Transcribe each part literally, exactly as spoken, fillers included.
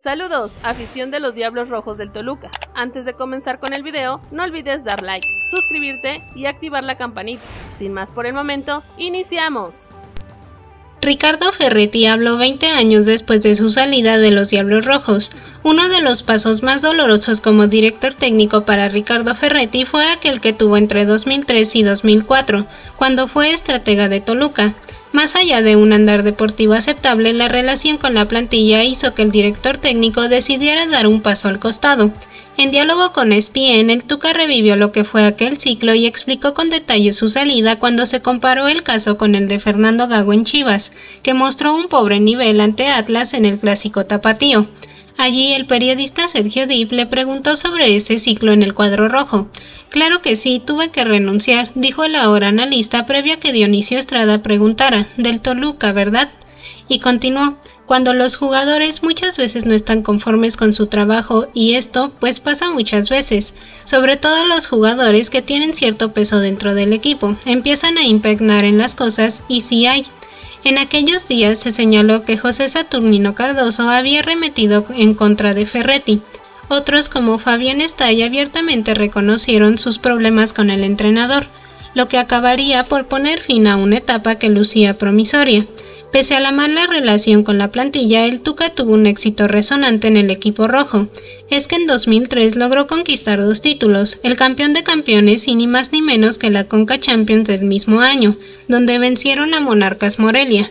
Saludos, afición de los Diablos Rojos del Toluca. Antes de comenzar con el video, no olvides dar like, suscribirte y activar la campanita. Sin más por el momento, ¡iniciamos! Ricardo Ferretti habló veinte años después de su salida de los Diablos Rojos. Uno de los pasos más dolorosos como director técnico para Ricardo Ferretti fue aquel que tuvo entre dos mil tres y dos mil cuatro, cuando fue estratega de Toluca. Más allá de un andar deportivo aceptable, la relación con la plantilla hizo que el director técnico decidiera dar un paso al costado. En diálogo con E S P N, el Tuca revivió lo que fue aquel ciclo y explicó con detalle su salida cuando se comparó el caso con el de Fernando Gago en Chivas, que mostró un pobre nivel ante Atlas en el clásico tapatío. Allí el periodista Sergio Dip le preguntó sobre ese ciclo en el cuadro rojo. «Claro que sí, tuve que renunciar», dijo el ahora analista previo a que Dionisio Estrada preguntara, «del Toluca, ¿verdad?». Y continuó, «Cuando los jugadores muchas veces no están conformes con su trabajo, y esto pues pasa muchas veces, sobre todo los jugadores que tienen cierto peso dentro del equipo, empiezan a impregnar en las cosas y sí hay». En aquellos días se señaló que José Saturnino Cardoso había arremetido en contra de Ferretti. Otros como Fabián Estay abiertamente reconocieron sus problemas con el entrenador, lo que acabaría por poner fin a una etapa que lucía promisoria. Pese a la mala relación con la plantilla, el Tuca tuvo un éxito resonante en el equipo rojo. Es que en dos mil tres logró conquistar dos títulos, el campeón de campeones y ni más ni menos que la Conca Champions del mismo año, donde vencieron a Monarcas Morelia.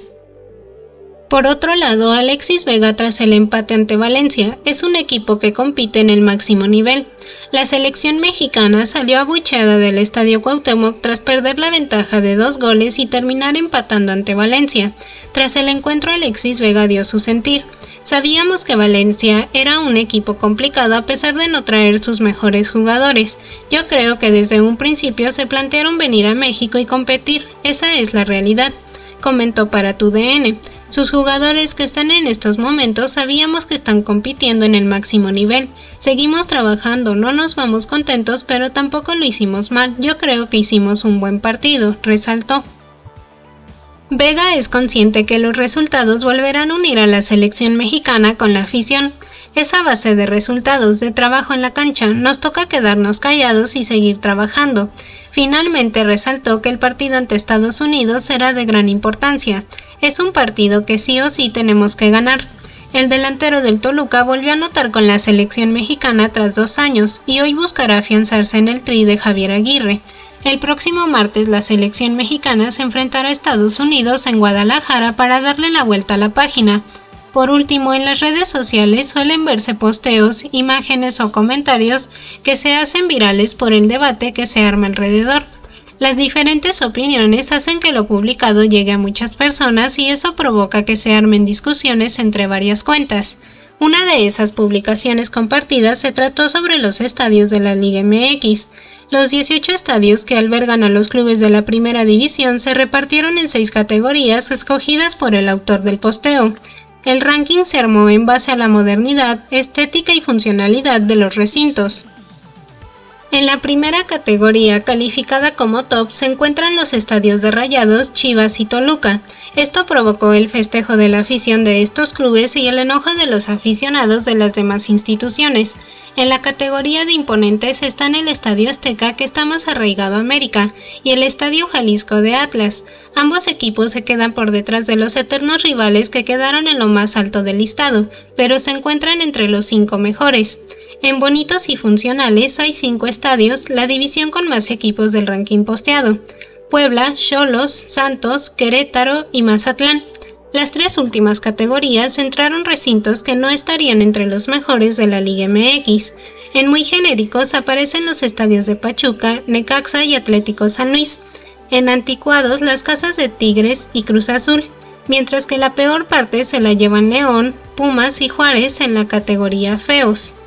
Por otro lado, Alexis Vega tras el empate ante Valencia, es un equipo que compite en el máximo nivel. La selección mexicana salió abucheada del Estadio Cuauhtémoc tras perder la ventaja de dos goles y terminar empatando ante Valencia. Tras el encuentro, Alexis Vega dio su sentir. Sabíamos que Valencia era un equipo complicado a pesar de no traer sus mejores jugadores. Yo creo que desde un principio se plantearon venir a México y competir, esa es la realidad, comentó para Tu D N. Sus jugadores que están en estos momentos sabíamos que están compitiendo en el máximo nivel. Seguimos trabajando, no nos vamos contentos, pero tampoco lo hicimos mal. Yo creo que hicimos un buen partido, resaltó. Vega es consciente que los resultados volverán a unir a la selección mexicana con la afición. Es a base de resultados, de trabajo en la cancha, nos toca quedarnos callados y seguir trabajando. Finalmente resaltó que el partido ante Estados Unidos será de gran importancia. Es un partido que sí o sí tenemos que ganar. El delantero del Toluca volvió a anotar con la selección mexicana tras dos años y hoy buscará afianzarse en el tri de Javier Aguirre. El próximo martes la selección mexicana se enfrentará a Estados Unidos en Guadalajara para darle la vuelta a la página. Por último, en las redes sociales suelen verse posteos, imágenes o comentarios que se hacen virales por el debate que se arma alrededor. Las diferentes opiniones hacen que lo publicado llegue a muchas personas y eso provoca que se armen discusiones entre varias cuentas. Una de esas publicaciones compartidas se trató sobre los estadios de la Liga M X. Los dieciocho estadios que albergan a los clubes de la primera división se repartieron en seis categorías escogidas por el autor del posteo. El ranking se armó en base a la modernidad, estética y funcionalidad de los recintos. En la primera categoría, calificada como top, se encuentran los estadios de Rayados, Chivas y Toluca. Esto provocó el festejo de la afición de estos clubes y el enojo de los aficionados de las demás instituciones. En la categoría de imponentes están el Estadio Azteca, que está más arraigado a América, y el Estadio Jalisco de Atlas. Ambos equipos se quedan por detrás de los eternos rivales que quedaron en lo más alto del listado, pero se encuentran entre los cinco mejores. En bonitos y funcionales hay cinco estadios, la división con más equipos del ranking posteado: Puebla, Xolos, Santos, Querétaro y Mazatlán. Las tres últimas categorías entraron recintos que no estarían entre los mejores de la Liga M X. En muy genéricos aparecen los estadios de Pachuca, Necaxa y Atlético San Luis. En anticuados las casas de Tigres y Cruz Azul, mientras que la peor parte se la llevan León, Pumas y Juárez en la categoría feos.